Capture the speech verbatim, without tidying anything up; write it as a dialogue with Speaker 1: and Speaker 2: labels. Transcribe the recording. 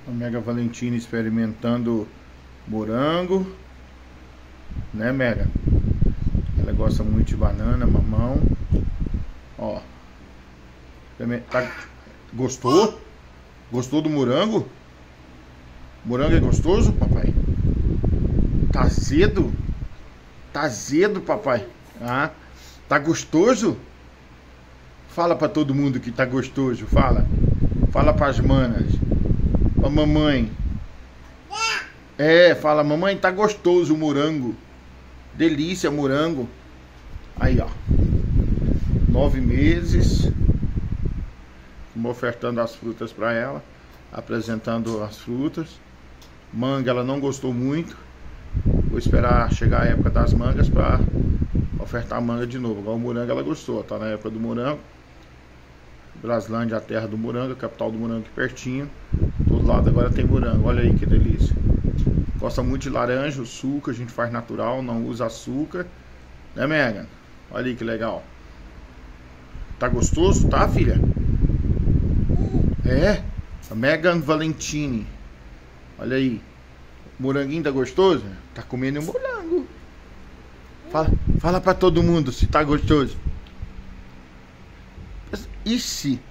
Speaker 1: A Mega Valentina experimentando morango, né, Mega? Ela gosta muito de banana, mamão. Ó. Tá... Gostou? Gostou do morango? Morango é gostoso, papai? Tá azedo? Tá azedo, papai? Ah, tá gostoso? Fala pra todo mundo que tá gostoso, fala. Fala pras manas. Pra mamãe. É, fala, mamãe, tá gostoso o morango. Delícia, morango. Aí, ó. Nove meses. Estamos ofertando as frutas pra ela. Apresentando as frutas. Manga, ela não gostou muito. Vou esperar chegar a época das mangas pra ofertar manga de novo. Agora o morango ela gostou. Tá na época do morango. Braslândia, a terra do morango, a capital do morango aqui pertinho. Do lado agora tem morango, olha aí que delícia. Gosta muito de laranja, o suco a gente faz natural, não usa açúcar. Né, Megan? Olha aí que legal. Tá gostoso, tá, filha? É, a Megan Valentini. Olha aí. O moranguinho tá gostoso? Tá comendo um morango. Fala, fala pra todo mundo se tá gostoso. E se